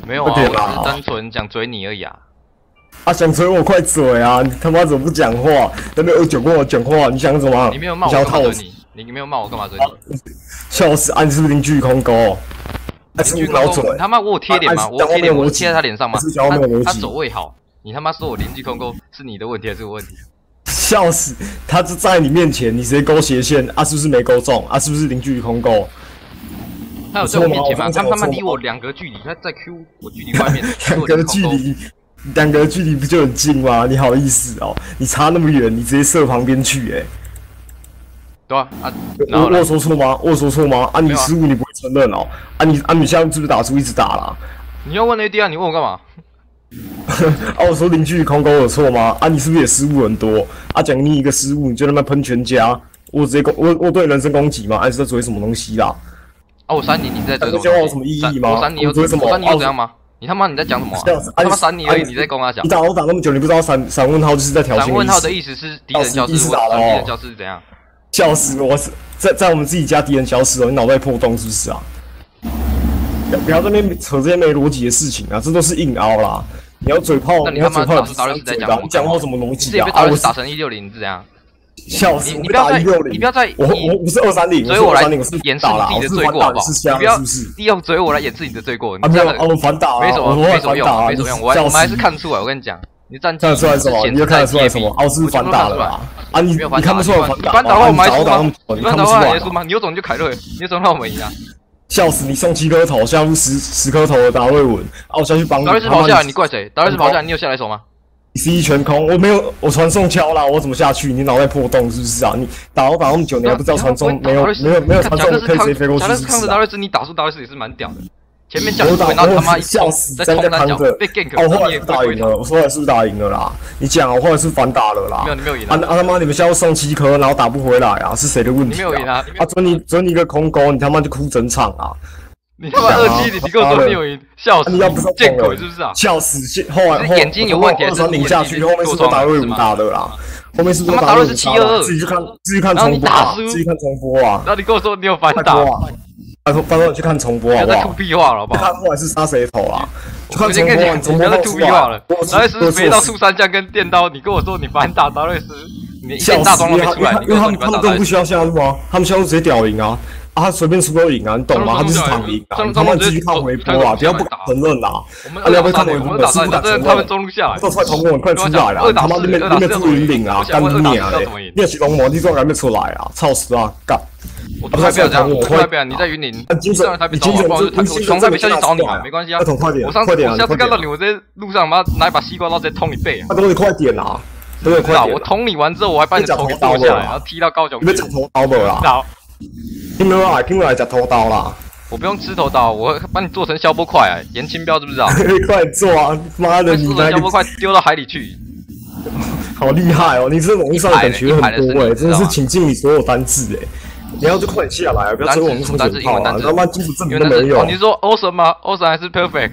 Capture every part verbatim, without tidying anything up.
没有啊，我只是单纯想追你而已啊。 啊，想追我快嘴啊！你他妈怎么不讲话？那边有讲跟我讲话，你想什么？ 你没有骂我干嘛追你？你没有骂我干嘛追你？ 笑死！啊，你是不是邻居空沟？ 邻居空沟，你他妈我有贴脸吗？我贴脸，我贴在他脸上吗？他他走位好，你他妈说我邻居空沟是你的问题还是我问题？ 笑死！他就在你面前，你直接勾斜线啊？是不是没勾中？啊？是不是邻居空沟？ 他有在我面前吗？他他妈离我两格距离，他在 Q 我距离外面两格距离，两格距离不就很近吗？你好意思哦？你差那么远，你直接射旁边去哎、欸？ 对啊啊！ 我我有说错吗？我有说错吗？啊，你失误你不会承认哦？啊你啊你现在是不是打出一直打啦？ 你要问 A D 啊？你问我干嘛？ 啊我说邻居空沟有错吗？啊你是不是也失误很多？啊讲你一个失误你就他妈喷全家，我直接攻我我对人身攻击吗？还是在追什么东西啦？ 啊！我删你，你在追什么？ 这有什么意义吗？ 我删你有追什么？ 我删你又怎样吗？你他妈你在讲什么、啊？他妈删你而已，你在攻他讲。 你打我打那么久，你不知道闪闪问号就是在挑衅。 闪问号的意思是敌人消失，敌人消失是怎样？ 笑死我！在在我们自己家敌人消失了，你脑袋破洞是不是啊？不要在那边扯这些没逻辑的事情啊，这都是硬凹啦。你要嘴炮， 那你他妈打出 W 在讲， 你讲话什么逻辑啊？ 被 W 打成一六零是怎样？ 笑死！ 你不要再你不要再我我不是二三零， 追我来掩饰你自己的罪过好不好？你不要利用追我来掩饰你的罪过。 啊没有啊，我反打， 没什么没什么用，没什么用。我我们还是看出来，我跟你讲，你战绩看得出来什么？你就看得出来什么？哦，是反打了吧？啊，你你看不出来反打？ 反打的话我们还输吗？ 你反打的话还输吗？你有种就凯瑞，你有种让我们赢啊！ 笑死！你送七颗头，下路十十颗头的达瑞文，啊，我下去帮你。 达瑞斯跑下来，你怪谁？达瑞斯跑下来，你有下来手吗？ C 一全空，我没有，我传送敲啦，我怎么下去？你脑袋破洞是不是啊？你打我打那么久，你还不知道传送没有没有没有传送可以直接飞过去是不是？ 看着达瑞斯，你打输达瑞斯也是蛮屌的。前面叫你然后他妈一笑死， 在空单脚被 gank， 我后来是打赢了，我后来是不是打赢了啦？你讲我后来是反打了啦？ 没有，你没有赢啊！啊他妈，你们现在送七颗，然后打不回来啊？是谁的问题？ 你没有赢啊！ 啊，准你准你一个空勾，你他妈就哭整场啊！ 你他妈二七零，你跟我说你有赢，笑死！ 你要不是见鬼是不是啊？ 笑死！后来眼睛有问题， 二三零下去，后面是不是达瑞五打的啦？后面是不是达瑞是七二二？ 自己去看，自己看重播啊！自己看重播啊！ 然后你跟我说你有反打， 拜托拜托你去看重播好不好？ 不要再吐屁话了好不好？ 看后来是杀谁头啊？去看重播，重播不要再吐屁话了。达瑞斯飞到树山枪跟电刀，你跟我说你反打达瑞斯，你一件大装都没出来，你跟我说你反打达瑞斯。 他们根本不需要下路啊，他们下路直接屌赢啊！啊，他随便输都赢啊，你懂吗？他就是躺赢啊！他们继续看回播啊，不要不敢承认啦！啊，你要不要看回播？是不敢承认。 他们中路下来， 都出来同我，快出来啦！他妈那边那边出云顶啊，干你啊嘞！你也是龙魔，你怎么还没出来啊？操死啊！干！ 我从台北这样，我从台北，你在云林， 精神， 台北找我，我从台北下去找你啊，没关系啊。 快点， 我上快点！ 我下次看到你，我在路上妈拿一把西瓜刀直接捅你背啊！ 那东西快点啦！对，快点！ 我捅你完之后，我还把你头给剁下来，然后踢到高雄。 你别讲头刀的啦！听不来，听不来，讲头刀啦！ 我不用吃头刀，我把你做成消波块啊！严清标知不知道？ 快做啊！妈的，你那消波块丢到海里去， 好厉害哦！你这网上感学很多哎，真的是请尽你所有单字哎！你要就快点下来啊！不要追网上嘴炮啊！他妈基础证明都没有。 你是说 awesome 吗 ？awesome 还是 perfect？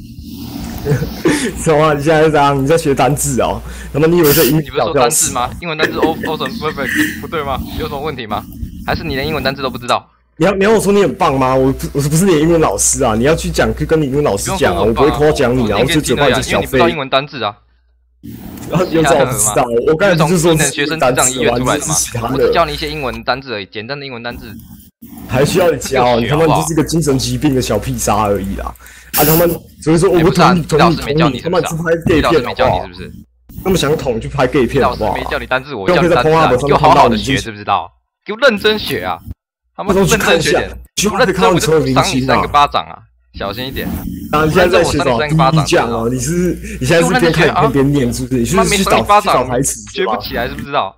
什么？你现在是怎样？你在学单字哦？那么你以为是英语？ 你不是说单字吗？英文单字 awesome perfect 不对吗？有什么问题吗？还是你连英文单字都不知道？ 你要你要我说你很棒吗？我不我不是你的英文老师啊！你要去讲，去跟你英文老师讲啊！我不会夸奖你啊！我就只把你这小废。 因为你不知道英文单字啊。 有种不知道，我刚才就是说学生智障医院出来的嘛。我只教你一些英文单字而已，简单的英文单字。 还需要你教？你他妈就是个精神疾病的小屁渣而已啦！啊，他们所以说我们同你同你同你他妈去拍 gay 片好不好？那么想捅去拍 gay 片好不好？ 没教你单字，我教你单字啊！给我好好的学，知不知道？给我认真学啊！他们认真学点，不认真我就赏你三个巴掌啊！小心一点。 啊，你现在在学什么？你讲哦，你是你现在是边看影片边念，是不是？你是去找去找台词， 学不起来，知不知道？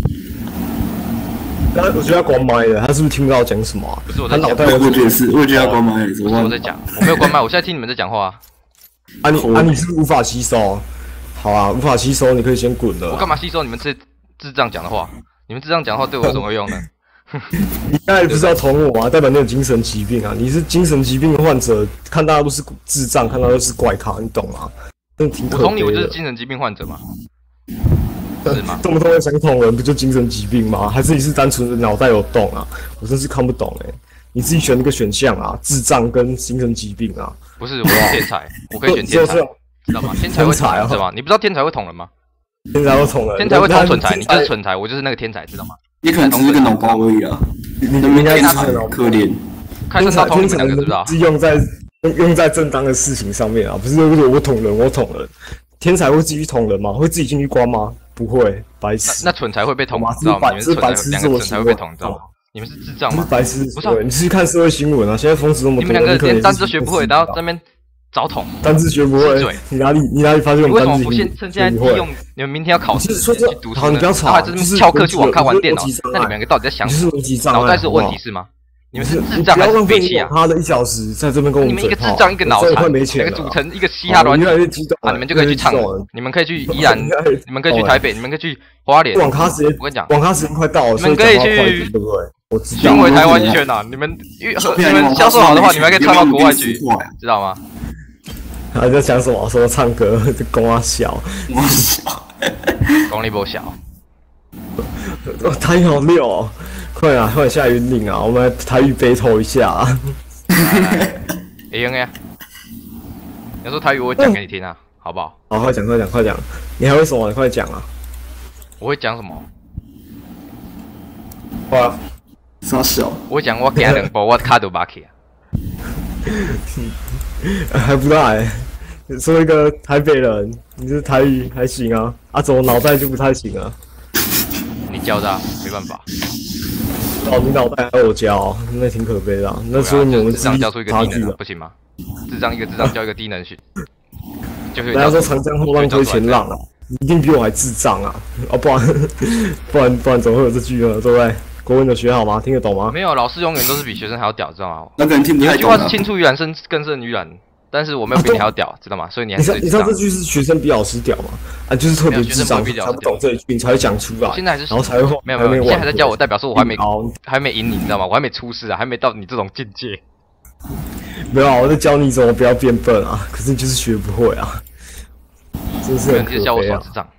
但我觉得要关麦了，他是不是听不到讲什么啊？ 不是我在讲， 我觉得是，我觉得要关麦。 不是我在讲，我没有关麦，我现在听你们在讲话啊。 啊你啊你是无法吸收，好啊，无法吸收，你可以先滚了。 我干嘛吸收你们这智障讲的话？你们智障讲话对我有什么用呢？ 你刚才不是要捅我吗？代表你有精神疾病啊！你是精神疾病患者，看大家都是智障，看到都是怪咖，你懂吗？真的挺可悲的。 我捅你，我就是精神疾病患者嘛。是吗？ 动不动想捅人，不就精神疾病吗？还是你是单纯的脑袋有洞啊？我真是看不懂哎、欸！ 你自己选那个选项啊，智障跟精神疾病啊。 不是，我是天才，我可以选天才，知道吗？天才会捅人是吧？你不知道天才会捅人吗？ 天才会捅人， 天才会捅蠢材，你就是蠢材，我就是那个天才，知道吗？ 你可能只是个脑包而已啊，你你应该是可怜。 看得到捅你们两个知不知道？ 是用在用在正当的事情上面啊，不是说我捅人，我捅人。天才会自己捅人吗？会自己进去关吗？不会，白痴。 那蠢材会被捅，知道吗？你们是蠢材，两个蠢材会被捅，知道吗？你们是智障吗？ 白痴， 不是？ 你是看社会新闻啊？现在疯子那么多， 你们两个连单字都学不会，然后在那边找捅， 单字学不会，你哪里你哪里发现我们单字？ 为什么不现趁现在利用你们明天要考试去读书呢？ 然后还这边翘课去网咖玩电脑？那你们两个到底在想什么？脑袋是有问题是吗？你们是智障还是废弃啊？ 他的一小时在这边跟我们你们一个智障一个脑残，两个组成一个嘻哈软体啊！你们就可以去唱，你们可以去宜兰，你们可以去台北，你们可以去花莲。 网咖时间， 我跟你讲， 网咖时间快到了， 你们可以去， 对不对？我知道。 巡回台湾一圈啊！你们你们销售好的话，你们还可以唱到国外去，知道吗？ 还在讲什么？说唱歌，这公啊小， 我小， 功力不小。 台语好溜哦！快啊，快下云岭啊！我们来台语 battle 一下啊！ 会用呀！要说台语，我讲给你听啊，好不好？ 好，快讲，快讲，快讲！你还会什么？你快讲啊！ 我会讲什么？ 哇， 傻小！ 我讲我行两步，我卡就拔起啊！ 还不大哎！作为一个台北人，你这台语还行啊？啊，怎么脑袋就不太行啊？ 你教的、啊，没办法。 哦，你脑袋还有我教，那挺可悲的、啊。那说明我们智障教出一个低能，不行吗？智障一个智障教一个低能学，就是人家说长江后浪推前浪啊，你一定比我还智障啊！啊，不然不然不然怎么会有这句呢？对不对？国文有学好吗？听得懂吗？ 没有，老师永远都是比学生还要屌，知道吗？ 那个人听不太懂。 有句话是青出于蓝胜更胜于蓝，但是我没有比你还要屌，知道吗？所以你还是你知道这句是学生比老师屌吗？啊，就是特别智障，才不懂这一句，你才会讲出来。 现在还是然后才会没有没有，现在还在教我，代表说我还没还没赢你，你知道吗？我还没出世啊，还没到你这种境界。 没有啊，我在教你怎么不要变笨啊，可是你就是学不会啊，真是很可悲啊。 你教我耍智障。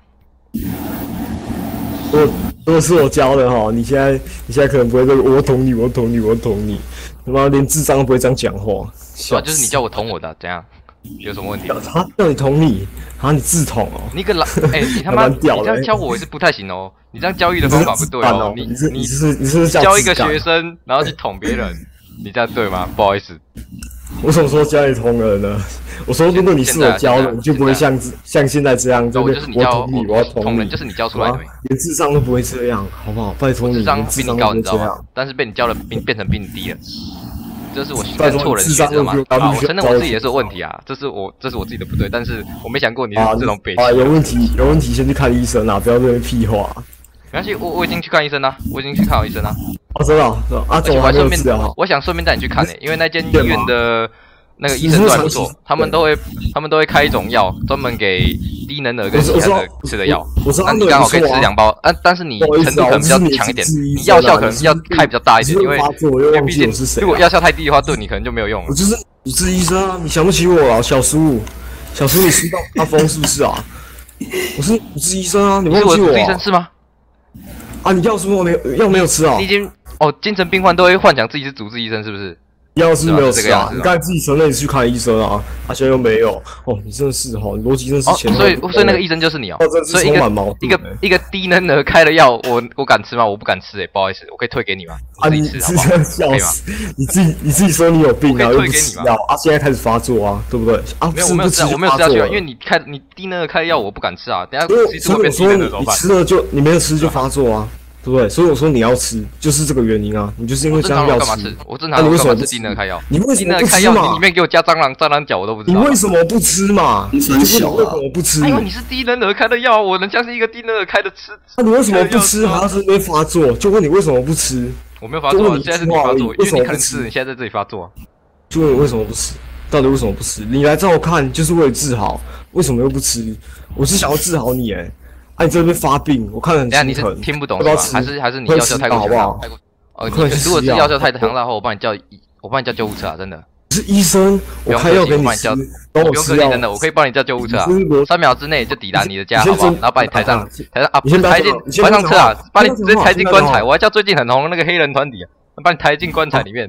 如果如果是我教的哈，你现在你现在可能不会说我捅你，我捅你，我捅你，他妈连智障都不会这样讲话。 是啊，就是你叫我捅我的，怎样？有什么问题？ 他叫你捅你，啊，你自捅哦。 你个老，哎、欸，你他妈，你这样教我也是不太行哦。你这样教育的方法不对哦。你你你是你是教一个学生，然后去捅别人，你这样对吗？不好意思。 我什么时候教你捅人呢？我说，如果你是我教的，你就不会像像现在这样， 对，就是你教你，我要捅人，就是你教出来的， 连智商都不会这样，好不好？拜托你， 智商比你高，你知道吗？ 但是被你教的变变成比你低了，这是我跟错人学，知道吗？啊，我承认我自己也是有问题啊，这是我这是我自己的不对，但是我没想过你是这种北啊，有问题有问题，先去看医生啊，不要这边屁话。 没关系，我我已经去看医生了，我已经去看好医生了。 哦，真的啊，啊， 而且我还顺便，我想顺便带你去看诶，因为那间医院的。那个医生都还不错，他们都会，他们都会开一种药，专门给低能儿跟其他的吃的药。那你刚好可以吃两包，啊，但是你程度可能比较强一点，你药效可能要开比较大一点，因为因为毕竟如果药效太低的话，对你可能就没有用了。 我就是主治医生啊，你想不起我啊，小叔，小叔你吃到阿峰是不是啊？我是主治医生啊，你忘记我？ 主治医生是吗？ 啊，你药是不是没有药没有吃啊？ 你已经哦，精神病患都会幻想自己是主治医生，是不是？ 药是没有吃啊，你刚才自己承认你去看医生啊，啊现在又没有，哦，你真的是哈，逻辑真是前。 所以所以那个医生就是你哦，所以一个一个一个低能儿开的药，我我敢吃吗？我不敢吃诶，不好意思，我可以退给你吗？ 啊，你自己笑死，你自己你自己说你有病啊，又不吃药啊，现在开始发作啊，对不对？啊， 没有我没有吃，我没有吃下去啊，因为你开你低能儿开的药，我不敢吃啊，等下其实会变低能儿怎么办？ 你吃了就你没有吃就发作啊。对不对？所以我说你要吃，就是这个原因啊！你就是因为这样要吃。 我正常干嘛吃低能开药？ 你为什么不吃嘛？你里面给我加蟑螂、蟑螂脚，我都不知道。 你为什么不吃嘛？ 你很小啊！ 为什么不吃？ 因为你是低能儿开的药，我能相信一个低能儿开的吃。 那你为什么不吃？还要在那边发作？就问你为什么不吃？ 我没有发作，现在是你发作，因为你可能吃，你现在在这里发作。 就问你为什么不吃？到底为什么不吃？你来找我看就是为了治好，为什么又不吃？我是想要治好你哎。哎、啊，你这边发病，我看得很心疼。 你是听不懂是吧？还是还是你药效太过强大？太过哦，你如果是药效太强大的话，我帮你叫，我帮你叫救护车啊！真的。 是医生，我开药给你吃，帮我吃药。 真的，我可以帮你叫救护车啊！三秒之内就抵达你的家，好不好？然后把你抬上，抬上啊！不是抬进，抬上车啊！把你直接抬进棺材，我还叫最近很红的那个黑人团体，把你抬进棺材里面。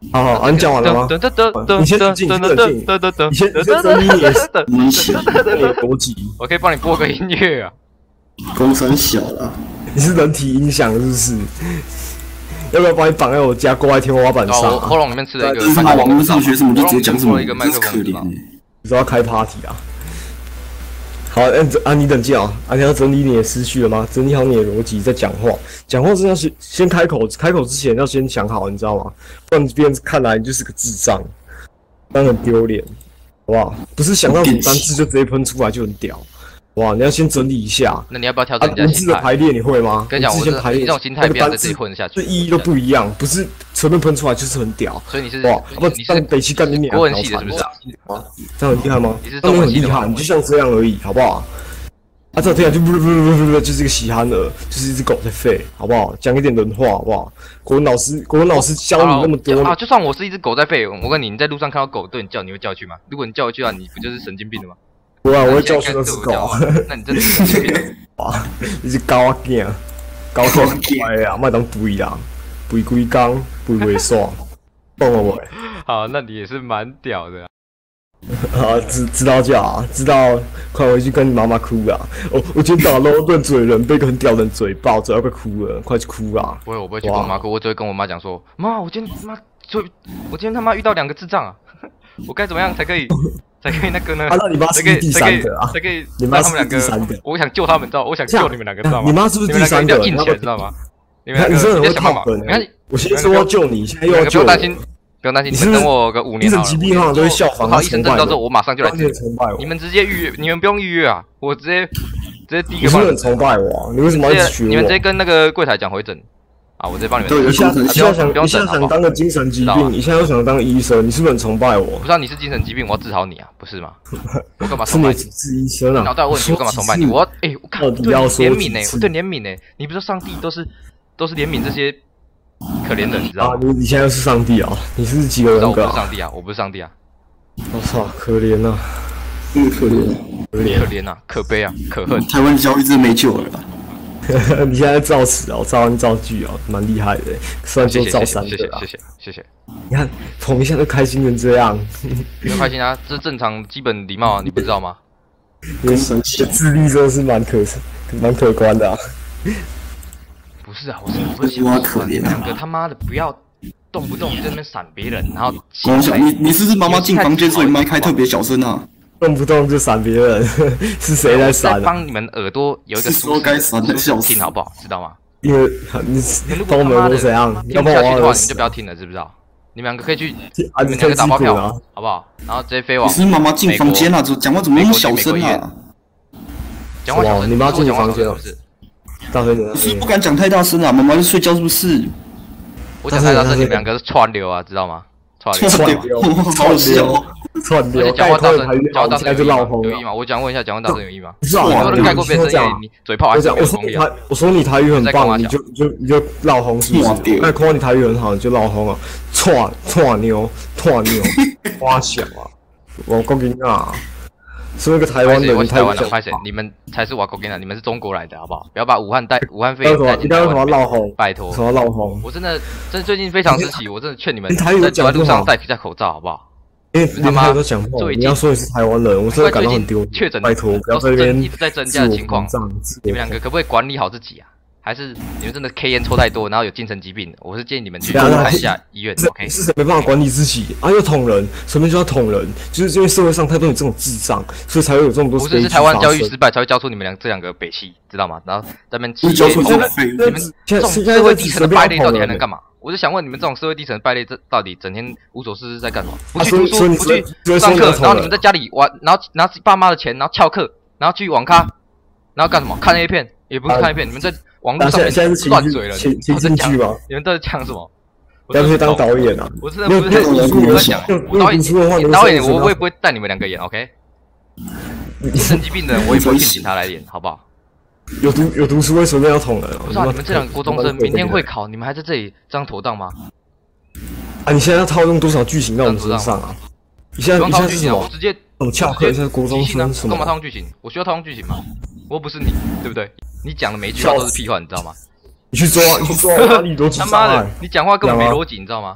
好好，啊，你讲完了吗？你先冷静，冷静，你先，你先整理你的逻辑。 我可以帮你播个音乐啊。 公声小了， 你是人体音响是不是？要不要把你绑在我家挂在天花板上？ 喉咙里面吃了一个。 这是他网络上学什么就直接讲什么，真是可怜。 你说要开 party 啊？好，嗯，啊，你冷静啊，啊，你要整理你的思绪了吗？整理好你的逻辑再讲话。讲话是要先先开口，开口之前要先想好，你知道吗？不然别人看来你就是个智障，当很丢脸，好不好？不是想到什么单字就直接喷出来就很屌，哇！你要先整理一下。 那你要不要调整人家心态？ 文字的排列你会吗？ 跟你讲，我你这种心态不要在这里混下去， 这意义都不一样，不是随便喷出来就是很屌。 所以你是哇，不，你是北七干你娘， 国文系的是不是？ 啊，这样很厉害吗？ 你是中文系的吗？ 你就像这样而已，好不好？啊，这听起来就不不不不不，就是一个喜憨儿，就是一只狗在吠，好不好？讲一点人话，好不好？国文老师，国文老师教你那么多啊，就算我是一只狗在吠，我问你，你在路上看到狗对你叫，你会叫去吗？如果你叫回去啊，你不就是神经病了吗？ 不啊，我会教训那只狗。 那你真的是神经病。 哇，你是狗仔囝，狗仔乖啊，莫当肥啦，肥规工，肥袂爽，懂了没？ 好，那你也是蛮屌的。 啊，知知道就好，知道快回去跟你妈妈哭啊！我我今天打捞顿嘴人，被一个很屌的人嘴爆，嘴要快哭了，快去哭啦！ 不会，我不会去跟我妈哭，我只会跟我妈讲说，妈，我今天他妈，我今天他妈遇到两个智障啊，我该怎么样才可以才可以那个呢？ 啊，那你妈是不是第三个啊？ 才可以， 你妈是他们两个，我想救他们，知道？我想救你们两个，知道吗？ 你妈是不是第三个？ 你们两个硬起来，知道吗？你们你真的很会套梗，你看，我先说要救你，现在又要救我。 不用担心，你们等我个五年好了。 精神疾病好像都会效仿， 考医生证到时候我马上就来治。 崇拜我， 你们直接预约，你们不用预约啊，我直接直接第一个。 你是很崇拜我，你为什么要学我？ 你们直接跟那个柜台讲回诊啊，我直接帮你们。 对，你现在想，你现在想当个精神疾病，你现在又想当医生，你是不是很崇拜我？ 不知道你是精神疾病，我要治好你啊，不是吗？我干嘛崇拜你？ 是医生啊！ 脑袋有问题，我干嘛崇拜你？我哎，我看对怜悯呢，我对怜悯呢，你不是上帝都是都是怜悯这些。可怜的，你知道吗？ 你你现在是上帝啊？你是几个人格？ 我不是上帝啊！我不是上帝啊！ 我操，可怜呐！ 嗯，可怜， 可怜， 可怜啊！可悲啊！可恨！ 台湾教育真的没救了吧？ 你现在造词哦，造音造句哦，蛮厉害的。虽然就造三个啊，谢谢谢谢。 你看捧一下都开心成这样， 不用开心啊，这是正常基本礼貌啊，你不知道吗？ 你的智力真的是蛮可蛮可观的啊。 不是啊，我是我是想说，你们两个他妈的不要动不动在那边闪别人，然后光想你你是不是妈妈进房间所以麦开特别小声啊？ 动不动就闪别人，是谁在闪？ 帮你们耳朵有一个舒适听好不好？知道吗？ 因为你如果他妈的怎样， 听不下去的话，你们就不要听了，知不知道？你们两个可以去，你们两个打包票，好不好？然后直接飞往。 你是妈妈进房间啊？讲话怎么那么小声啊？ 讲话小声， 你妈进房间了，是？ 大声点！ 你是不敢讲太大声啊？妈妈在睡觉是不是？ 我讲太大声，你们两个是串流啊，知道吗？ 串流，超笑， 串流。 讲话大声，讲话大声就闹哄， 有意吗？我讲问一下，讲话大声有意吗？ 不是啊， 我能盖过别人声音，你嘴炮还是有功力啊？ 我说你台语很棒，你就就你就闹哄是不是？那夸你台语很好，你就闹哄啊！串串牛，串牛，花小啊！我讲你啊！身为一个台湾人， 台湾人，拍谁？你们才是瓦口跟你你们是中国来的，好不好？不要把武汉带武汉肺炎带进台湾。拜托， 什么闹哄？ 我真的，真的最近非常时期，我真的劝你们在走在路上戴下口罩，好不好？ 因为他妈都讲话，你要说你是台湾人，我真的感到很丢脸。 确诊拜托，不要在这边一直在增加的情况，你们两个可不可以管理好自己啊？还是你们真的 K 烟抽太多，然后有精神疾病？我是建议你们去看一下医院。OK， 是谁没办法管理自己啊？又捅人，随便就要捅人，就是因为社会上太多你这种智障，所以才会有这么多。 不是，是台湾教育失败才会教出你们两这两个北七，知道吗？然后在那边欺负你们这种社会底层的败类到底还能干嘛？我就想问你们这种社会底层的败类，这到底整天无所事事在干什么？不去读书，不去上课，然后你们在家里玩，然后拿爸妈的钱，然后翘课，然后去网咖，然后干什么？看 A 片，也不是看 A 片，你们在网络上面乱嘴了， 情情境剧吗？ 你们都在讲什么？ 要不去当导演啊？ 我真的不是我在讲，我导演导演我我也不会带你们两个演 ，OK？ 精神疾病的人我也不会聘请他来演，好不好？ 有读有读书为什么要捅人？ 不知道你们这两个国中生明天会考，你们还在这里这样妥当吗？ 啊！你现在要套用多少剧情到我们身上啊？你现在你现在是什么？ 我直接我翘课，现在国中生什么？ 干嘛套用剧情？我需要套用剧情吗？我又不是你，对不对？你讲的每一句话都是屁话，你知道吗？ 你去抓，你去抓哪里逻辑？ 他妈的，你讲话根本没逻辑，你知道吗？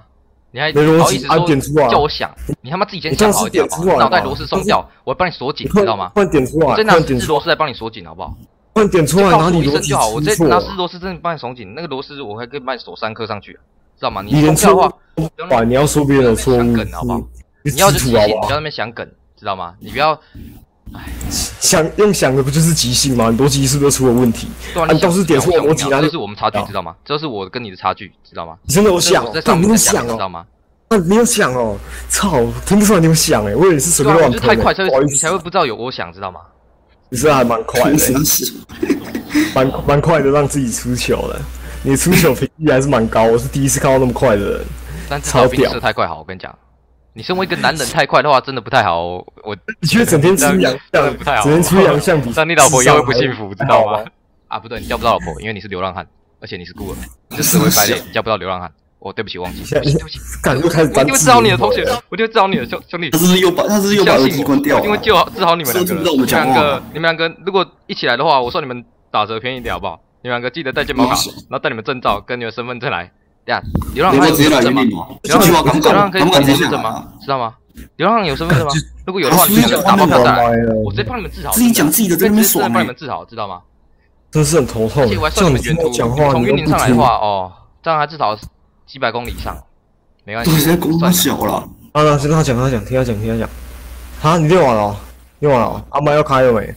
你还不好意思说叫我想？你他妈自己先想好一点好不好？脑袋螺丝松掉，我帮你锁紧，知道吗？ 换点出来， 我再拿十字螺丝来帮你锁紧，好不好？ 换点出来，哪里螺丝就好，我再拿十字螺丝真的帮你锁紧，那个螺丝我还可以帮你锁三颗上去，知道吗？你松掉的话， 你要说别人的错误， 好不好？你要就即兴，你不要在那边想梗，知道吗？你不要。哎， 想用想的不就是即兴吗？逻辑是不是出了问题？ 对啊，你都是点错逻辑， 这是我们差距，知道吗？这是我跟你的差距，知道吗？ 你真的有想， 但你有想哦， 知道吗？ 啊，你有想哦，操，听不出来你有想哎，我以为是随便乱喷。太快才会，你才会不知道有我想，知道吗？ 你是还蛮快的，蛮蛮快的，让自己出球了。你出球频率还是蛮高，我是第一次看到那么快的人， 但至少比你射太快好，我跟你讲。你身为一个男人太快的话，真的不太好。我你觉得整天出洋相， 不太好， 整天出洋相比， 但你老婆也会不幸福，知道吗？啊，不对，你交不到老婆，因为你是流浪汉，而且你是孤儿，你是社会败类，你交不到流浪汉。我对不起，忘记，对不起， 感又开始， 我一定会治好你的同学，我一定会治好你的兄兄弟。 他是不是又把，他是不是又把耳机关掉？ 我一定会治好治好你们两个。你们两个，你们两个如果一起来的话，我算你们打折便宜点好不好？你们两个记得带健保卡，然后带你们证照跟你们身份证来。对呀，流浪汉有身份证吗？流浪汉流浪可以领身份证吗？知道吗？流浪汉有身份证吗？如果有的话，你们打包票下来，我直接帮你们治好。 自己讲自己的，在那边爽， 帮你们治好，知道吗？ 真是很头痛。 而且我还算你们远途，从云林上来的话，哦，这样还至少几百公里以上，没关系。 现在公太小了。 啊，那先让他讲，他讲，听他讲，听他讲。啊，你练完了？练完了？阿麦要开了没？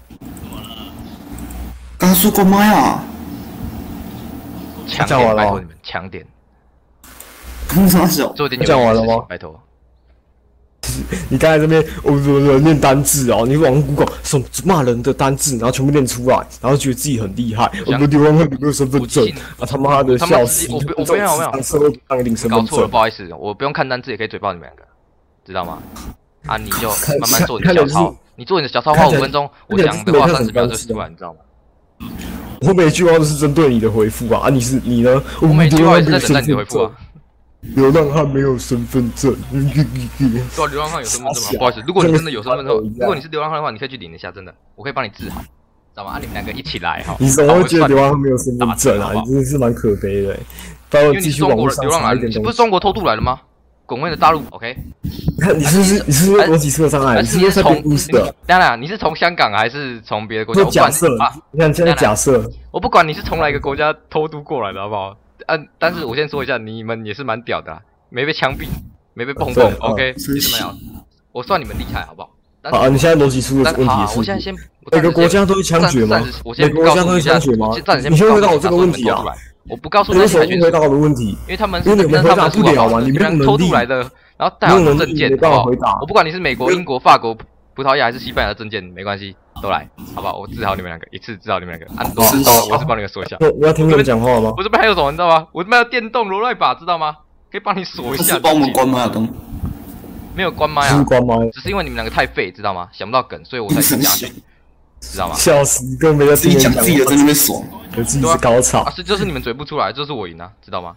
刚刚说关麦啊。 强点，拜托你们强点。 公太小。 做点讲完了吗？ 拜托。 你刚才这边我我念单字哦，你网上 Google 什么骂人的单字，然后全部念出来，然后觉得自己很厉害。我们流浪汉有没有身份证？啊他妈的笑死！ 我我没有没有， 社会上领身份证。 搞错了，不好意思，我不用看单字也可以嘴爆你们两个，知道吗？啊，你就慢慢做你的小抄，你做你的小抄花五分钟，我讲的话三十秒就出来，你知道吗？ 我每一句话都是针对你的回复啊！啊，你是你呢？ 我每句话也是在等待你的回复啊。 流浪汉没有身份证。 对啊，流浪汉有身份证吗？不好意思，如果你真的有身份证，如果你是流浪汉的话，你可以去领一下，真的，我可以帮你治好，知道吗？啊，你们两个一起来哈。 你怎么会觉得流浪汉没有身份证啊？你真的是蛮可悲的。 因为你是中国流浪汉，你不是中国偷渡来的吗？滚回的大陆 ，OK？ 看你是不是你是不是逻辑出了障碍？ 你是从当然你是从香港还是从别的国家？ 假设啊，你看现在假设， 我不管你是从哪一个国家偷渡过来的，好不好？啊！但是我先说一下，你们也是蛮屌的，没被枪毙，没被碰过 ，OK？也是蛮屌，我算你们厉害，好不好？ 啊！你现在逻辑出了问题是？ 我现在先每个国家都会枪决吗？每个国家都会枪决吗？你先回答我这个问题啊！ 我不告诉你为什么不回答我的问题？ 因为他们因为你们回答不了嘛，你们偷渡来的，然后带好证件，好不好？我不管你是美国、英国、法国、葡萄牙还是西班牙的证件，没关系，都来，好不好？我治好你们两个，一次治好你们两个。按多，我是帮你们说一下。 我要听你们讲话吗？ 我这边还有什么，你知道吗？我这边有电动罗赖把，知道吗？可以帮你锁一下。 帮我们关麦啊，东。 没有关麦啊， 关麦， 只是因为你们两个太废，知道吗？想不到梗，所以我才讲下去，知道吗？ 笑死，根本没在自己讲自己的，在那边爽， 有自己是高潮。 啊，是就是你们嘴不出来，就是我赢啊，知道吗？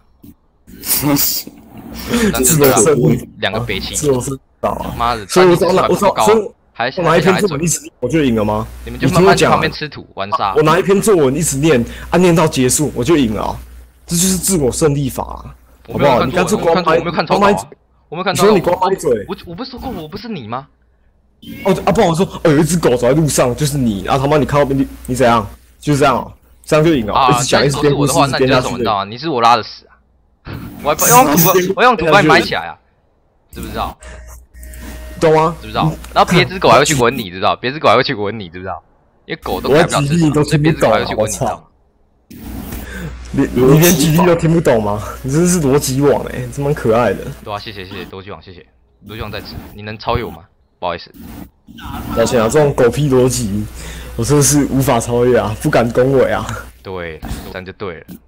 自我胜利， 两个北齐， 自我胜利， 妈的， 所以我找哪我找高，还我拿一篇作文一直念，我就赢了吗？ 你们就慢慢在旁边吃土玩沙。 我拿一篇作文一直念，啊，念到结束我就赢了，这就是自我胜利法，好不好？你看这光麦， 我没有看草稿，我没有看草稿。 你说你光麦嘴， 我我不是说过我不是你吗？ 哦啊，不然我说，哦，有一只狗走在路上，就是你，然后他妈你看到你你怎样？就是这样哦，这样就赢了。 啊， 一直讲一直编故事， 那你叫什么道啊？你是我拉的屎啊！我还用土，我用土把你埋起来啊，知不知道？ 懂吗？ 知不知道？然后别只狗还会去闻你，知道？别只狗还会去闻你，知不知道？因为狗都改不了自己，所以别只狗还会去闻你，知道吗？ 你你连举例都听不懂吗？你真是逻辑网哎，这蛮可爱的。 对啊，谢谢谢谢逻辑网，谢谢逻辑网在此，你能超越我吗？不好意思， 抱歉啊，这种狗屁逻辑，我真的是无法超越啊，不敢恭维啊。 对，这样就对了。